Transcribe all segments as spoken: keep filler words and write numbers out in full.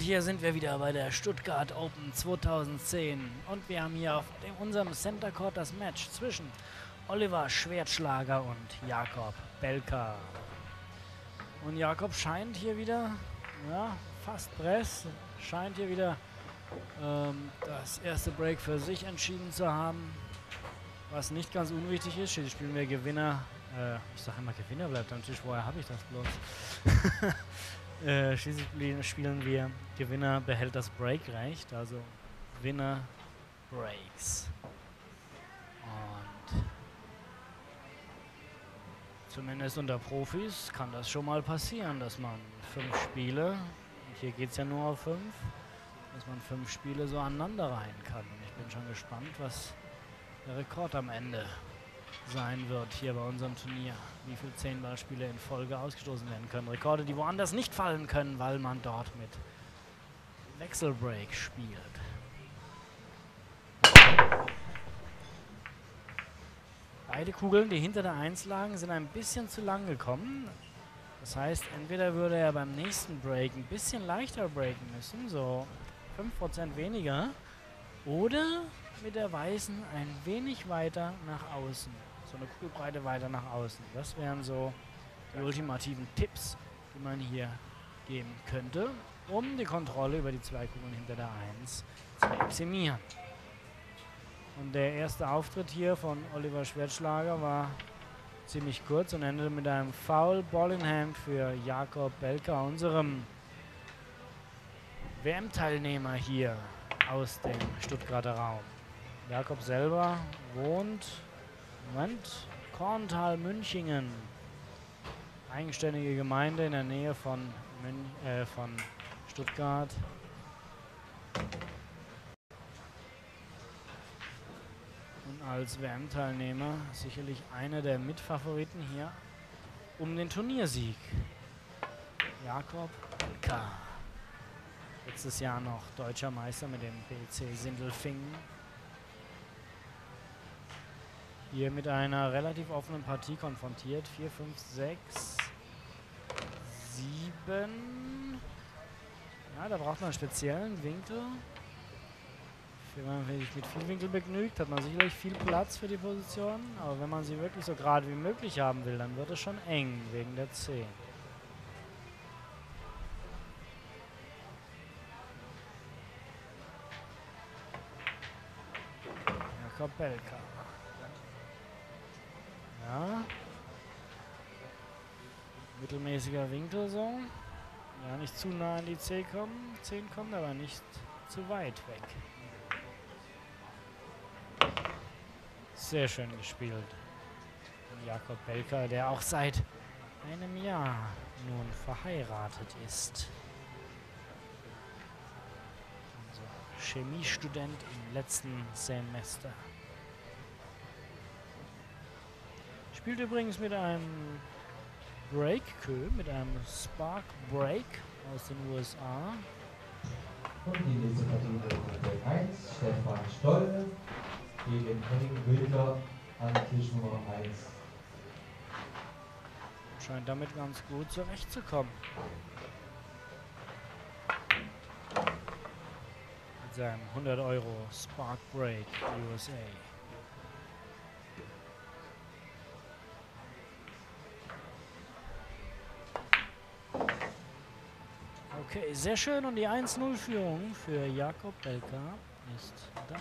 Hier sind wir wieder bei der Stuttgart Open zweitausendzehn und wir haben hier auf dem, unserem Center Court das Match zwischen Oliver Schwertschlager und Jakob Belka. Und Jakob scheint hier wieder, ja, fast Press, scheint hier wieder ähm, das erste Break für sich entschieden zu haben, was nicht ganz unwichtig ist. Hier spielen wir Gewinner, äh, ich sage immer Gewinner bleibt am Tisch, woher habe ich das bloß? Äh, schließlich spielen wir Gewinner behält das Breakrecht, also Winner Breaks. Und zumindest unter Profis kann das schon mal passieren, dass man fünf Spiele, und hier geht es ja nur auf fünf, dass man fünf Spiele so aneinander rein kann. Und ich bin schon gespannt, was der Rekord am Ende sein wird hier bei unserem Turnier. Wie viele zehn-Ball-Spiele in Folge ausgestoßen werden können. Rekorde, die woanders nicht fallen können, weil man dort mit Wechselbreak spielt. Beide Kugeln, die hinter der eins lagen, sind ein bisschen zu lang gekommen. Das heißt, entweder würde er beim nächsten Break ein bisschen leichter breaken müssen, so fünf Prozent weniger, oder mit der weißen ein wenig weiter nach außen. So eine Kugelbreite weiter nach außen. Das wären so die ultimativen Tipps, die man hier geben könnte, um die Kontrolle über die zwei Kugeln hinter der eins zu maximieren. Und der erste Auftritt hier von Oliver Schwertschlager war ziemlich kurz und endete mit einem Foul Ball in Hand für Jakob Belka, unserem W M-Teilnehmer hier aus dem Stuttgarter Raum. Jakob selber wohnt, Moment, Korntal-Münchingen, eigenständige Gemeinde in der Nähe von, Mün äh, von Stuttgart. Und als W M-Teilnehmer sicherlich einer der Mitfavoriten hier um den Turniersieg. Jakob Belka. Letztes Jahr noch deutscher Meister mit dem B C Sindelfingen. Hier mit einer relativ offenen Partie konfrontiert. vier, fünf, sechs, sieben. Ja, da braucht man einen speziellen Winkel. Wenn man sich mit viel Winkel begnügt, hat man sicherlich viel Platz für die Position. Aber wenn man sie wirklich so gerade wie möglich haben will, dann wird es schon eng wegen der zehn. Jakob Belka. Ja. Mittelmäßiger Winkel so. Ja, nicht zu nah an die zehn kommen. zehn kommt, aber nicht zu weit weg. Sehr schön gespielt. Und Jakob Belka, der auch seit einem Jahr nun verheiratet ist. Also Chemiestudent im letzten Semester. Spielt übrigens mit einem Break-Kö, mit einem Spark Break aus den U S A. Und die nächste Partie wird Break eins, Stefan Stoll gegen Henning Wilder an Tisch Nummer eins. Scheint damit ganz gut zurechtzukommen. Mit seinem hundert Euro Spark Break U S A. Okay, sehr schön, und die eins null Führung für Jakob Belka ist da.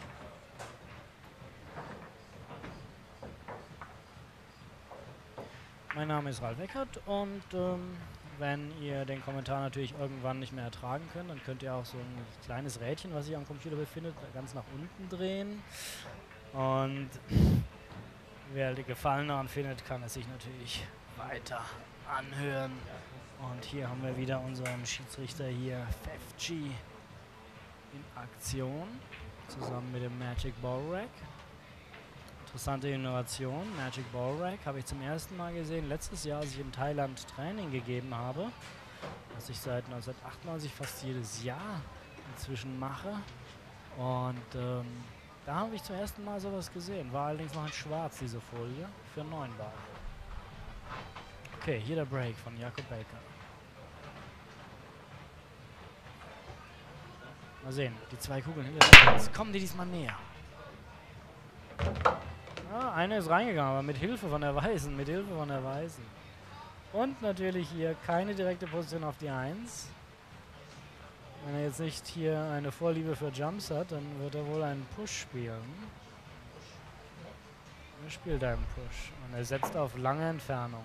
Mein Name ist Ralf Eckert und ähm, wenn ihr den Kommentar natürlich irgendwann nicht mehr ertragen könnt, dann könnt ihr auch so ein kleines Rädchen, was sich am Computer befindet, ganz nach unten drehen. Und wer die Gefallen daran findet, kann es sich natürlich weiter anhören. Und hier haben wir wieder unseren Schiedsrichter hier, Fefci, in Aktion, zusammen mit dem Magic Ball Rack. Interessante Innovation, Magic Ball Rack, habe ich zum ersten Mal gesehen, letztes Jahr, als ich in Thailand Training gegeben habe, was ich seit neunzehnhundertachtundneunzig fast jedes Jahr inzwischen mache. Und ähm, da habe ich zum ersten Mal sowas gesehen, war allerdings noch in schwarz, diese Folie, für neun Ball. Okay, hier der Break von Jakob Belka. Mal sehen, die zwei Kugeln hinter der eins. Kommen die diesmal näher? Ah, eine ist reingegangen, aber mit Hilfe von der Weißen. Mit Hilfe von der Weißen. Und natürlich hier keine direkte Position auf die eins. Wenn er jetzt nicht hier eine Vorliebe für Jumps hat, dann wird er wohl einen Push spielen. Er spielt einen Push. Und er setzt auf lange Entfernung.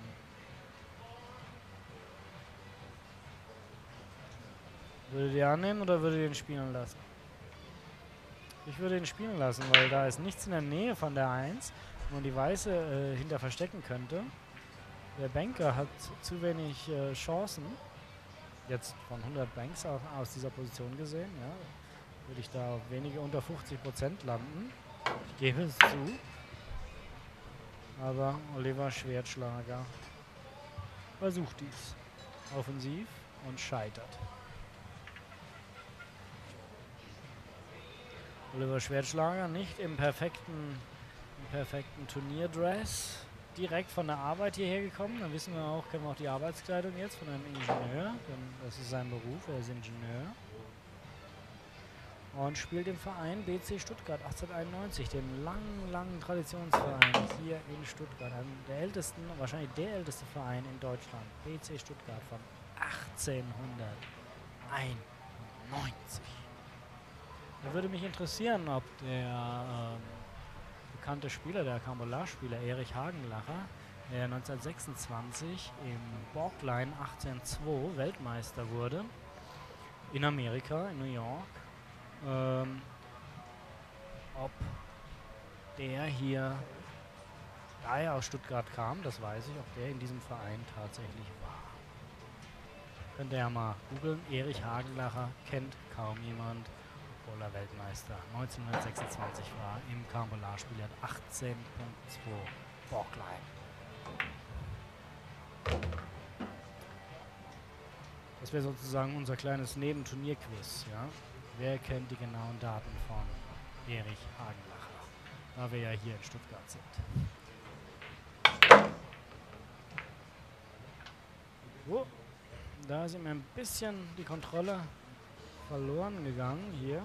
Würdet ihr annehmen oder würdet ihr ihn spielen lassen? Ich würde ihn spielen lassen, weil da ist nichts in der Nähe von der eins, wo man die Weiße äh, hinter verstecken könnte. Der Banker hat zu wenig äh, Chancen. Jetzt von hundert Banks aus, aus dieser Position gesehen, ja, würde ich da auf wenige unter fünfzig Prozent landen. Ich gebe es zu. Aber Oliver Schwertschlager versucht dies offensiv und scheitert. Oliver Schwertschlager nicht im perfekten, im perfekten Turnierdress. Direkt von der Arbeit hierher gekommen. Dann wissen wir auch, kennen wir auch die Arbeitskleidung jetzt von einem Ingenieur. Denn das ist sein Beruf, er ist Ingenieur. Und spielt im Verein B C Stuttgart achtzehnhunderteinundneunzig, dem langen, langen Traditionsverein hier in Stuttgart. Einem der ältesten, wahrscheinlich der älteste Verein in Deutschland. B C Stuttgart von achtzehnhunderteinundneunzig. Da würde mich interessieren, ob der ähm, bekannte Spieler, der Carambolage-Spieler Erich Hagenlacher, der neunzehnhundertsechsundzwanzig im Borgline achtzehn zwei Weltmeister wurde, in Amerika, in New York, ähm, ob der hier, da er aus Stuttgart kam, das weiß ich, ob der in diesem Verein tatsächlich war. Könnt ihr ja mal googeln, Erich Hagenlacher kennt kaum jemand. Obwohl er Weltmeister neunzehnhundertsechsundzwanzig war im Carambolage-Spiel, hat achtzehn zwei Borgline. Das wäre sozusagen unser kleines Nebenturnierquiz, ja. Wer kennt die genauen Daten von Erich Hagenlacher, da wir ja hier in Stuttgart sind. Oh, da ist ihm ein bisschen die Kontrolle verloren gegangen hier.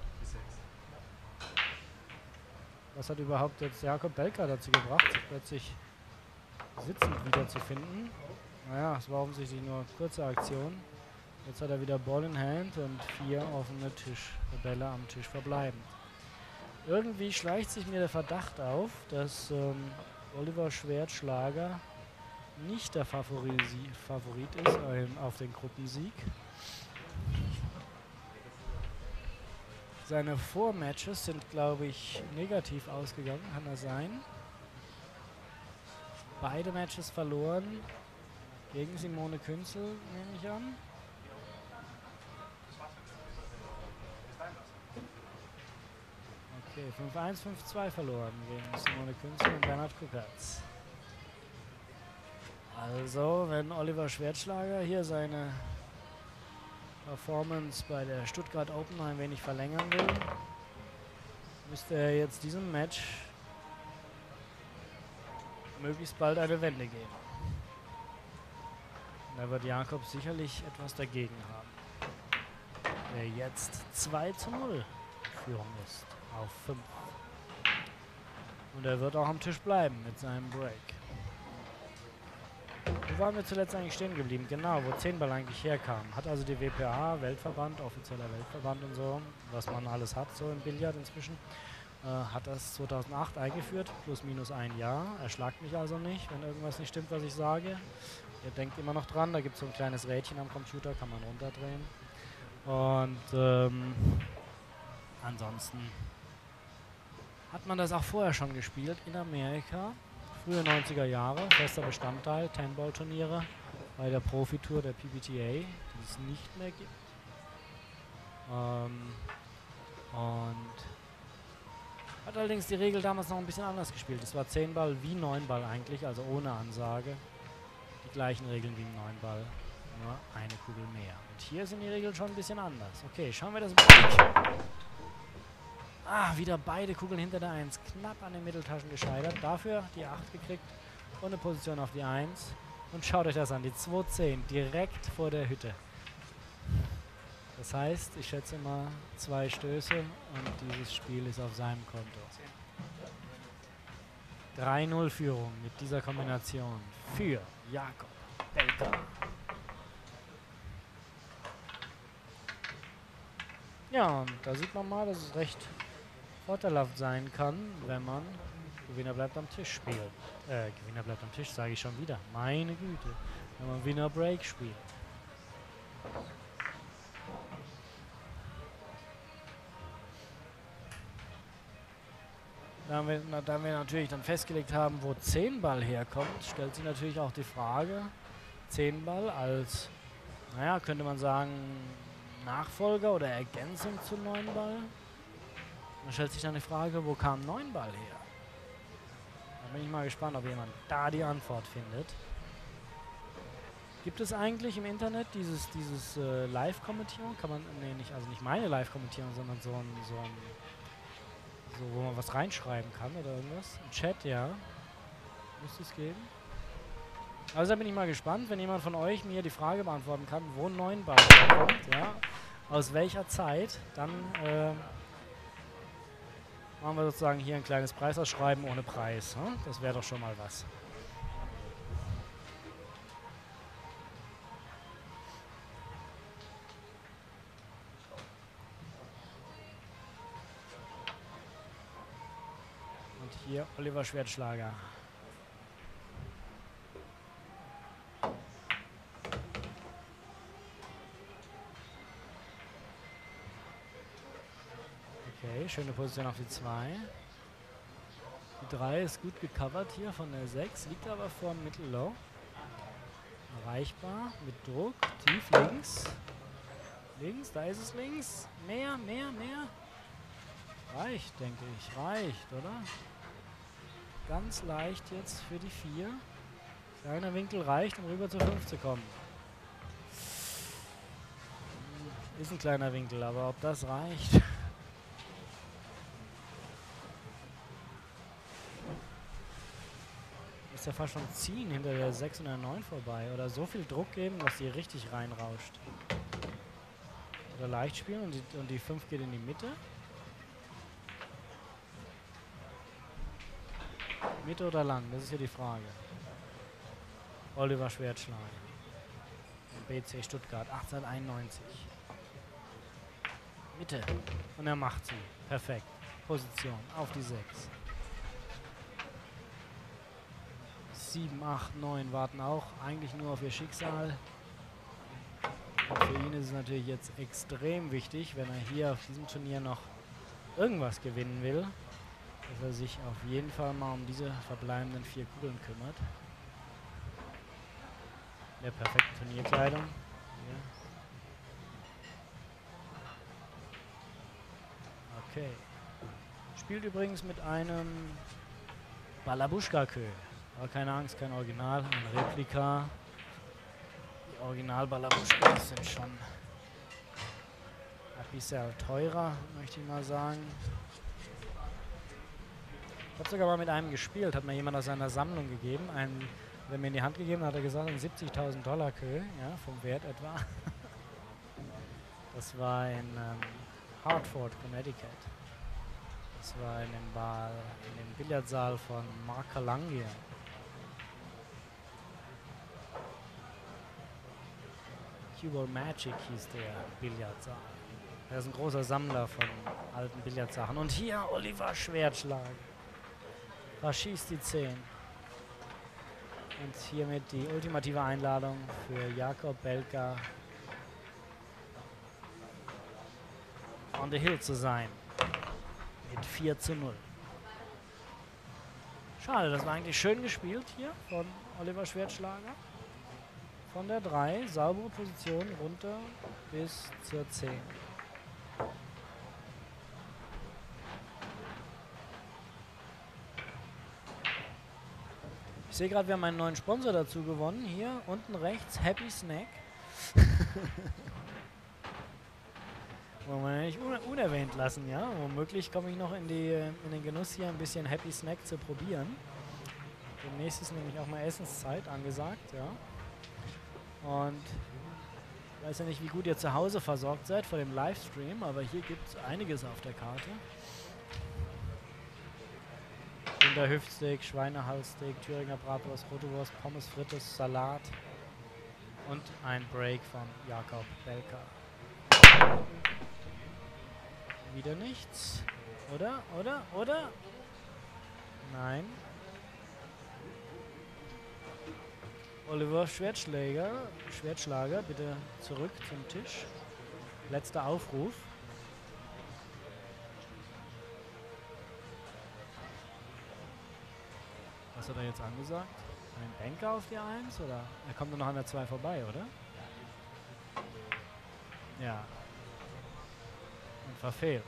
Was hat überhaupt jetzt Jakob Belka dazu gebracht, sich plötzlich sitzend wiederzufinden? Naja, es war offensichtlich nur eine kurze Aktion. Jetzt hat er wieder Ball in Hand und vier offene Tisch, Bälle am Tisch verbleiben. Irgendwie schleicht sich mir der Verdacht auf, dass ähm, Oliver Schwertschlager nicht der Favorisi Favorit ist ähm, auf den Gruppensieg. Seine Vormatches sind, glaube ich, negativ ausgegangen, kann das sein? Beide Matches verloren gegen Simone Künzel, nehme ich an. Okay, fünf eins, fünf zwei verloren gegen Simone Künzel und Bernhard Kuckertz. Also, wenn Oliver Schwertschlager hier seine Performance bei der Stuttgart Open ein wenig verlängern will, müsste er jetzt diesem Match möglichst bald eine Wende geben. Da wird Jakob sicherlich etwas dagegen haben. Der jetzt zwei zu null Führung ist auf fünf. Und er wird auch am Tisch bleiben mit seinem Break. Wo waren wir zuletzt eigentlich stehen geblieben? Genau, wo zehn Ball eigentlich herkam. Hat also die W P A, Weltverband, offizieller Weltverband und so, was man alles hat so im Billard inzwischen, äh, hat das zweitausendacht eingeführt, plus minus ein Jahr. Erschlagt mich also nicht, wenn irgendwas nicht stimmt, was ich sage. Ihr denkt immer noch dran, da gibt es so ein kleines Rädchen am Computer, kann man runterdrehen. Und ähm, ansonsten hat man das auch vorher schon gespielt in Amerika. Frühe neunziger Jahre, fester Bestandteil, Ten-Ball-Turniere bei der Profitour der P B T A, die es nicht mehr gibt. Ähm, und hat allerdings die Regel damals noch ein bisschen anders gespielt. Es war zehn Ball wie neun Ball eigentlich, also ohne Ansage. Die gleichen Regeln wie im neun Ball, nur eine Kugel mehr. Und hier sind die Regeln schon ein bisschen anders. Okay, schauen wir das mal. Ah, wieder beide Kugeln hinter der eins. Knapp an den Mitteltaschen gescheitert. Dafür die acht gekriegt und eine Position auf die eins. Und schaut euch das an, die zwei zehn direkt vor der Hütte. Das heißt, ich schätze mal zwei Stöße und dieses Spiel ist auf seinem Konto. drei null Führung mit dieser Kombination für Jakob Belka. Ja, und da sieht man mal, dass es recht vorteilhaft sein kann, wenn man Gewinner bleibt am Tisch spielt. Äh, Gewinner bleibt am Tisch, sage ich schon wieder. Meine Güte. Wenn man Winner Break spielt. Da wir, na, da wir natürlich dann festgelegt haben, wo zehn Ball herkommt, stellt sich natürlich auch die Frage, zehn Ball als, naja, könnte man sagen, Nachfolger oder Ergänzung zu neun Ball. Dann stellt sich dann die Frage, wo kam neun Ball her? Da bin ich mal gespannt, ob jemand da die Antwort findet. Gibt es eigentlich im Internet dieses, dieses äh, Live-Kommentierung? Kann man, nee, nicht, also nicht meine Live-Kommentierung, sondern so ein, so ein, so, wo man was reinschreiben kann oder irgendwas? Im Chat, ja. Müsste es geben. Also da bin ich mal gespannt, wenn jemand von euch mir die Frage beantworten kann, wo neun Ball kommt, ja, aus welcher Zeit, dann äh, machen wir sozusagen hier ein kleines Preisausschreiben ohne Preis. Hm? Das wäre doch schon mal was. Und hier Oliver Schwertschlager. Okay, schöne Position auf die zwei. Die drei ist gut gecovert hier von der sechs, liegt aber vor dem Mittellow. Erreichbar mit Druck, tief links. Links, da ist es links. Mehr, mehr, mehr. Reicht, denke ich. Reicht, oder? Ganz leicht jetzt für die vier. Kleiner Winkel reicht, um rüber zur fünf zu kommen. Ist ein kleiner Winkel, aber ob das reicht... Ist ja fast schon ziehen hinter der sechs und der neun vorbei. Oder so viel Druck geben, dass sie richtig reinrauscht. Oder leicht spielen und die, und die fünf geht in die Mitte. Mitte oder lang, das ist hier die Frage. Oliver Schwertschlager. B C Stuttgart, achtzehnhunderteinundneunzig. Mitte. Und er macht sie. Perfekt. Position auf die sechs. sieben, acht, neun warten auch eigentlich nur auf ihr Schicksal. Und für ihn ist es natürlich jetzt extrem wichtig, wenn er hier auf diesem Turnier noch irgendwas gewinnen will, dass er sich auf jeden Fall mal um diese verbleibenden vier Kugeln kümmert. In der perfekten Turnierkleidung. Hier. Okay. Spielt übrigens mit einem Balabuschka-Kö. Aber keine Angst, kein Original, ein Replika. Die Original-Balabuschkas sind schon ein bisschen teurer, möchte ich mal sagen. Ich habe sogar mal mit einem gespielt, hat mir jemand aus seiner Sammlung gegeben. Einen, der mir in die Hand gegeben hat, hat er gesagt, ein siebzigtausend Dollar Kö, ja, vom Wert etwa. Das war in ähm, Hartford, Connecticut. Das war in dem, Bar, in dem Billardsaal von Mark Kalangia. Cubal Magic hieß der Billardsaal. Er ist ein großer Sammler von alten Billardsachen. Und hier Oliver Schwertschlager. Verschießt die zehn. Und hiermit die ultimative Einladung für Jakob Belka on the hill zu sein. Mit vier zu null. Schade, das war eigentlich schön gespielt hier von Oliver Schwertschlager. Von der drei, saubere Position runter bis zur zehn. Ich sehe gerade, wir haben einen neuen Sponsor dazu gewonnen. Hier unten rechts, Happy Snack. Wollen wir nicht un unerwähnt lassen, ja? Womöglich komme ich noch in, die, in den Genuss hier ein bisschen Happy Snack zu probieren. Demnächst ist nämlich auch mal Essenszeit angesagt, ja. Und Ich weiß ja nicht, wie gut ihr zu Hause versorgt seid vor dem Livestream, aber hier gibt es einiges auf der Karte. Rinderhüftsteak, Schweinehalssteak, Thüringer Bratwurst, rote Wurst, Pommes frites, Salat und ein Break von Jakob Belka. Wieder nichts. Oder? Oder? Oder? Nein. Oliver Schwertschläger, Schwertschlager, bitte zurück zum Tisch. Letzter Aufruf. Was hat er jetzt angesagt? Ein Banker auf die eins oder? Er kommt nur noch an der zwei vorbei, oder? Ja. Und verfehlt.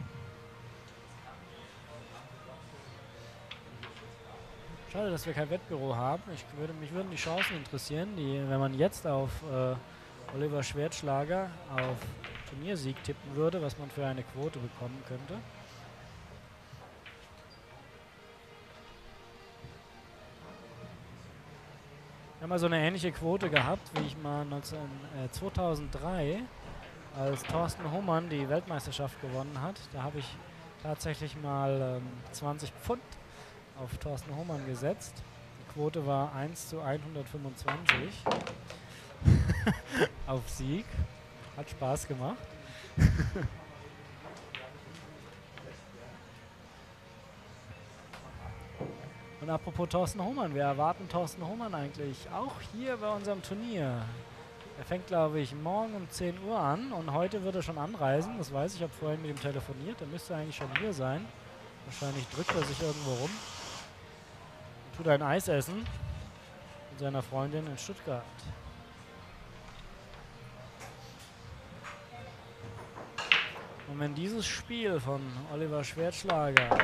Schade, dass wir kein Wettbüro haben. Ich würde, mich würden die Chancen interessieren, die, wenn man jetzt auf äh, Oliver Schwertschlager auf Turniersieg tippen würde, was man für eine Quote bekommen könnte. Wir haben mal so eine ähnliche Quote gehabt, wie ich mal neunzehn, äh, zweitausenddrei, als Thorsten Hohmann die Weltmeisterschaft gewonnen hat. Da habe ich tatsächlich mal ähm, zwanzig Pfund auf Thorsten Hohmann gesetzt. Die Quote war eins zu hundertfünfundzwanzig auf Sieg. Hat Spaß gemacht. Und apropos Thorsten Hohmann, wir erwarten Thorsten Hohmann eigentlich auch hier bei unserem Turnier. Er fängt, glaube ich, morgen um zehn Uhr an und heute wird er schon anreisen. Das weiß ich, ich habe vorhin mit ihm telefoniert. Er müsste eigentlich schon hier sein. Wahrscheinlich drückt er sich irgendwo rum. Und tut ein Eis essen mit seiner Freundin in Stuttgart. Und wenn dieses Spiel von Oliver Schwertschlager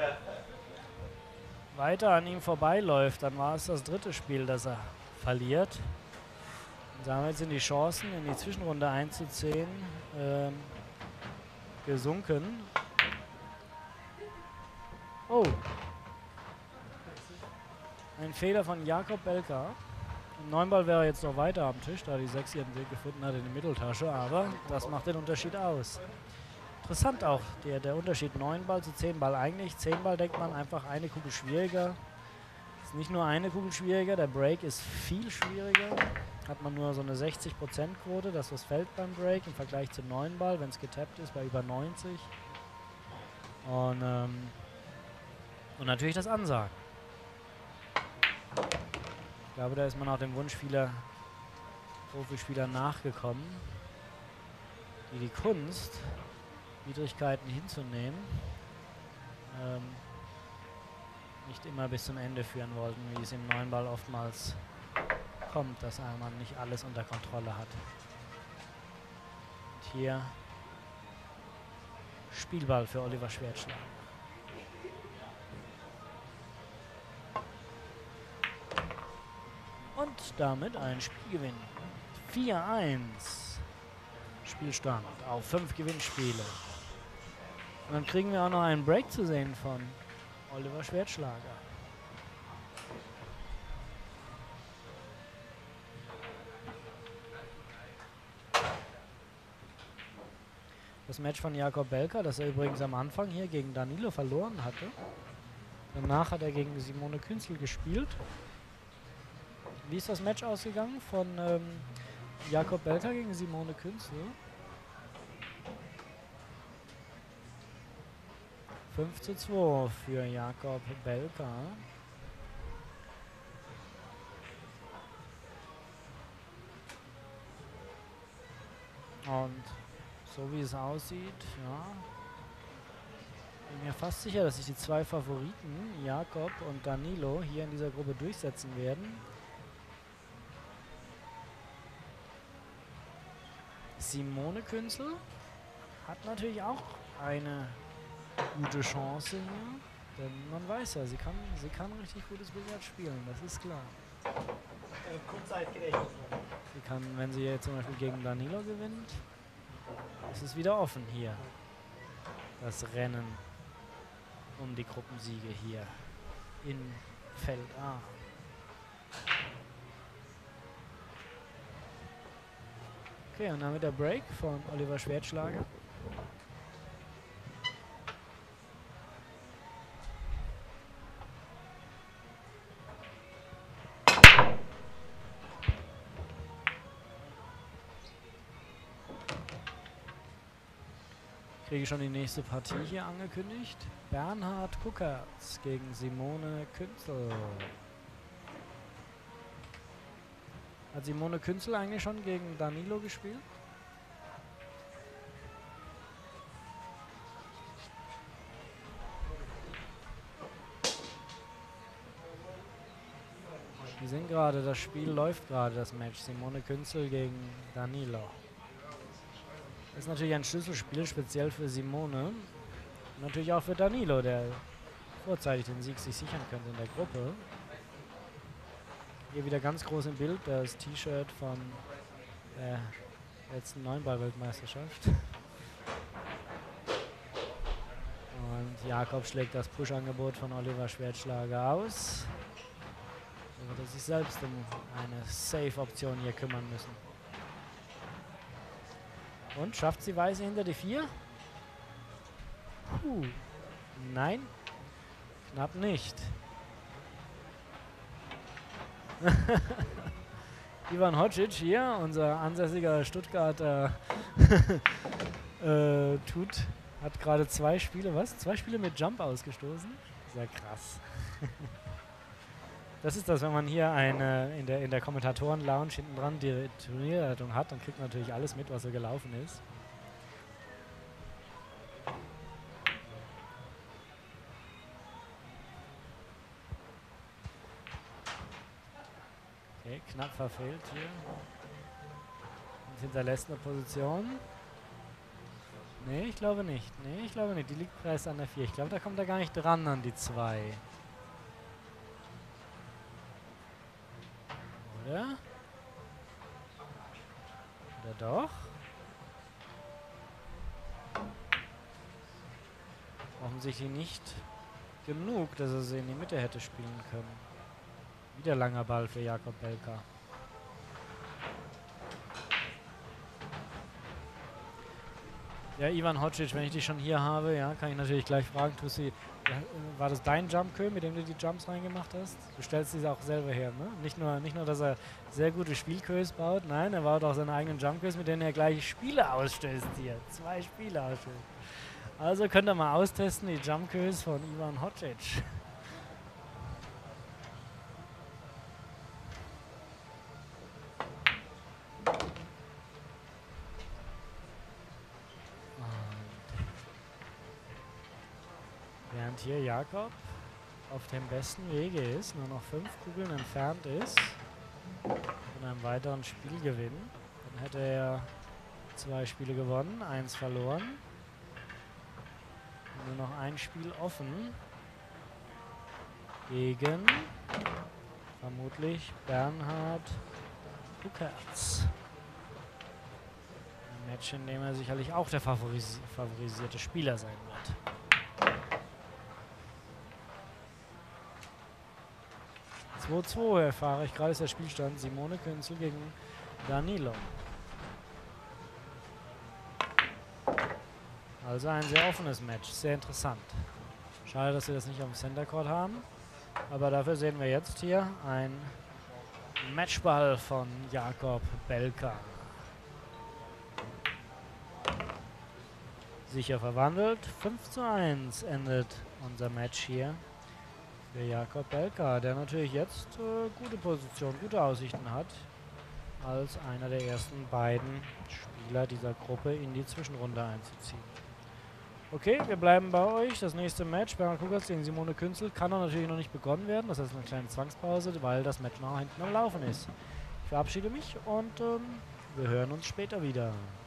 weiter an ihm vorbeiläuft, dann war es das dritte Spiel, das er verliert. Und damit sind die Chancen in die Zwischenrunde eins zu zehn ähm, gesunken. Oh. Ein Fehler von Jakob Belka. Im Neunball wäre er jetzt noch weiter am Tisch, da die sechs ihren Weg gefunden hat in die Mitteltasche, aber das macht den Unterschied aus. Interessant auch, der, der Unterschied neun Ball zu zehn Ball eigentlich. zehn Ball denkt man einfach eine Kugel schwieriger. Ist nicht nur eine Kugel schwieriger, der Break ist viel schwieriger. Hat man nur so eine sechzig Prozent Quote, dass das fällt beim Break im Vergleich zu neun Ball, wenn es getappt ist, bei über neunzig. Und, ähm, und natürlich das Ansagen. Ich glaube, da ist man auch dem Wunsch vieler Profispieler nachgekommen, die die Kunst, Widrigkeiten hinzunehmen, ähm, nicht immer bis zum Ende führen wollten, wie es im neuen Ball oftmals kommt, dass man nicht alles unter Kontrolle hat. Und hier Spielball für Oliver Schwertschlager. Und damit ein Spielgewinn. vier eins. Spielstand auf fünf Gewinnspiele. Und dann kriegen wir auch noch einen Break zu sehen von Oliver Schwertschlager. Das Match von Jakob Belka, das er übrigens am Anfang hier gegen Danilo verloren hatte. Danach hat er gegen Simone Künzel gespielt. Wie ist das Match ausgegangen von ähm, Jakob Belka gegen Simone Künzel? fünf zu zwei für Jakob Belka. Und so wie es aussieht, ja, bin mir fast sicher, dass sich die zwei Favoriten, Jakob und Danilo, hier in dieser Gruppe durchsetzen werden. Simone Künzel hat natürlich auch eine gute Chance hier, denn man weiß ja, sie kann, sie kann richtig gutes Billard spielen, das ist klar. Sie kann, wenn sie jetzt zum Beispiel gegen Danilo gewinnt, ist es wieder offen hier, das Rennen um die Gruppensiege hier in Feld A. Okay, und damit der Break von Oliver Schwertschlager. Kriege ich schon die nächste Partie hier angekündigt. Bernhard Kuckertz gegen Simone Künzel. Hat Simone Künzel eigentlich schon gegen Danilo gespielt? Wir sehen gerade, das Spiel läuft gerade, das Match. Simone Künzel gegen Danilo. Das ist natürlich ein Schlüsselspiel, speziell für Simone. Und natürlich auch für Danilo, der vorzeitig den Sieg sich sichern könnte in der Gruppe. Hier wieder ganz groß im Bild das T-Shirt von der letzten Neunball-Weltmeisterschaft. Und Jakob schlägt das Push-Angebot von Oliver Schwertschlager aus. Er wird sich selbst um eine Safe-Option hier kümmern müssen. Und schafft sie Weiße hinter die vier? Puh. Nein. Knapp nicht. Ivan Hocic hier, unser ansässiger Stuttgarter, äh, tut, hat gerade zwei Spiele, was? Zwei Spiele mit Jump ausgestoßen? Sehr krass. Das ist das, wenn man hier eine in der, in der Kommentatoren-Lounge hinten dran die Turnierleitung hat, dann kriegt man natürlich alles mit, was so gelaufen ist. Okay, knapp verfehlt hier. Und hinterlässt eine Position. Nee, ich glaube nicht. Nee, ich glaube nicht. Die liegt preis an der vier. Ich glaube, da kommt er gar nicht dran an die zwei. Oder? Oder doch? Offensichtlich nicht genug, dass er sie in die Mitte hätte spielen können. Wieder langer Ball für Jakob Belka. Ja, Ivan Hocic, wenn ich dich schon hier habe, ja, kann ich natürlich gleich fragen, Tussi, war das dein Jump-Kö, mit dem du die Jumps reingemacht hast? Du stellst diese auch selber her, ne? Nicht nur, nicht nur, dass er sehr gute Spielkös baut, nein, er baut auch seine eigenen Jump-Kös, mit denen er gleich Spiele ausstößt hier. Zwei Spiele ausstößt. Also könnt ihr mal austesten, die Jump-Kös von Ivan Hocic. Während hier Jakob auf dem besten Wege ist, nur noch fünf Kugeln entfernt ist von einem weiteren Spielgewinn. Dann hätte er zwei Spiele gewonnen, eins verloren. Und nur noch ein Spiel offen gegen vermutlich Bernhard Kuckertz. Ein Match, in dem er sicherlich auch der favoris favorisierte Spieler sein wird. zwei zwei erfahre ich gerade, ist der Spielstand. Simone Künzel gegen Danilo. Also ein sehr offenes Match, sehr interessant. Schade, dass wir das nicht auf dem Center Court haben. Aber dafür sehen wir jetzt hier ein Matchball von Jakob Belka. Sicher verwandelt. fünf zu eins endet unser Match hier. Für Jakob Belka, der natürlich jetzt äh, gute Position, gute Aussichten hat, als einer der ersten beiden Spieler dieser Gruppe in die Zwischenrunde einzuziehen. Okay, wir bleiben bei euch. Das nächste Match, Bernhard Kuckertz gegen Simone Künzel, kann doch natürlich noch nicht begonnen werden. Das heißt eine kleine Zwangspause, weil das Match noch hinten am Laufen ist. Ich verabschiede mich und ähm, wir hören uns später wieder.